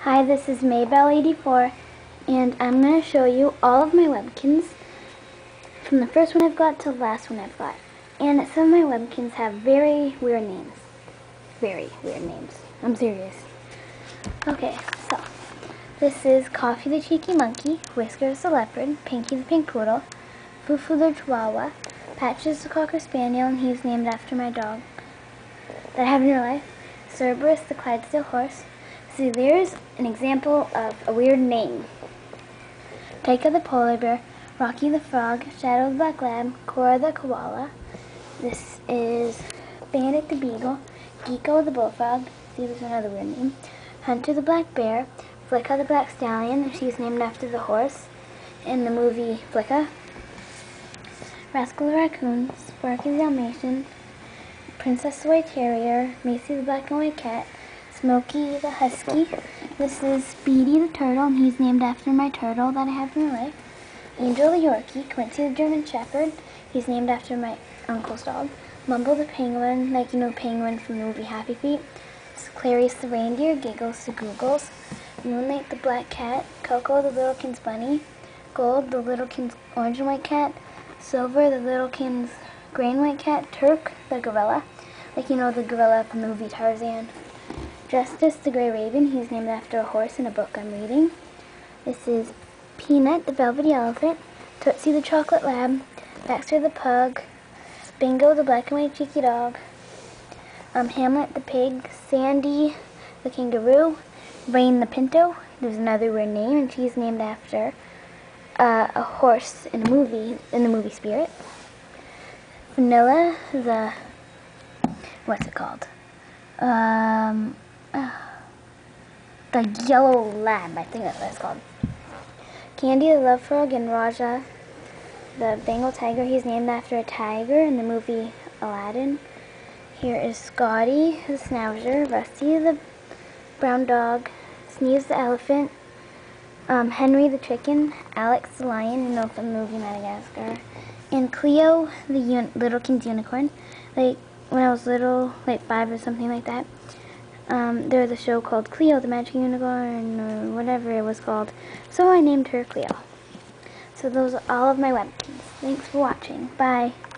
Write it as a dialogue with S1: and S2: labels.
S1: Hi, this is Maybelle84, and I'm going to show you all of my Webkinz, from the first one I've got to the last one I've got. And some of my Webkinz have very weird names. Very weird names. I'm serious. Okay, so this is Coffee the Cheeky Monkey, Whiskers the Leopard, Pinky the Pink Poodle, Fufu the Chihuahua, Patches the Cocker Spaniel, and he's named after my dog that I have in real life, Cerberus the Clydesdale Horse. See, there's an example of a weird name. Taika the Polar Bear, Rocky the Frog, Shadow the Black Lab, Cora the Koala. This is Bandit the Beagle, Geeko the Bullfrog. See, there's another weird name. Hunter the Black Bear, Flicka the Black Stallion. She's named after the horse in the movie Flicka. Rascal the Raccoon, Sparky the Dalmatian, Princess the White Terrier, Macy the Black and White Cat, Smokey the Husky. This is Speedy the Turtle, and he's named after my turtle that I have in my life. Angel the Yorkie, Quincy the German Shepherd, he's named after my uncle's dog. Mumble the Penguin, like you know Penguin from the movie Happy Feet. Clarice the Reindeer, Giggles the Googles. Moonlight the Black Cat, Coco the Littlekins Bunny, Gold the Littlekins Orange and White Cat, Silver the Littlekins Gray and White Cat, Turk the Gorilla, like you know the gorilla from the movie Tarzan. Justice the Gray Raven, he's named after a horse in a book I'm reading. This is Peanut the Velvety Elephant, Tootsie the Chocolate Lab, Baxter the Pug, Bingo the Black and White Cheeky Dog, Hamlet the Pig, Sandy the Kangaroo, Rain the Pinto, there's another weird name, and she's named after a horse in the movie Spirit. Vanilla the, what's it called? The Yellow Lab, I think that's what it's called. Candy the Love Frog, and Raja the Bengal Tiger. He's named after a tiger in the movie Aladdin. Here is Scotty the Schnauzer, Rusty the Brown Dog, Sneeze the Elephant, Henry the Chicken, Alex the Lion, you know from the movie Madagascar, and Cleo the Littlekins Unicorn. Like when I was little, like 5 or something like that, there was a show called Cleo the Magic Unicorn, or whatever it was called, so I named her Cleo. So those are all of my Webkinz. Thanks for watching. Bye.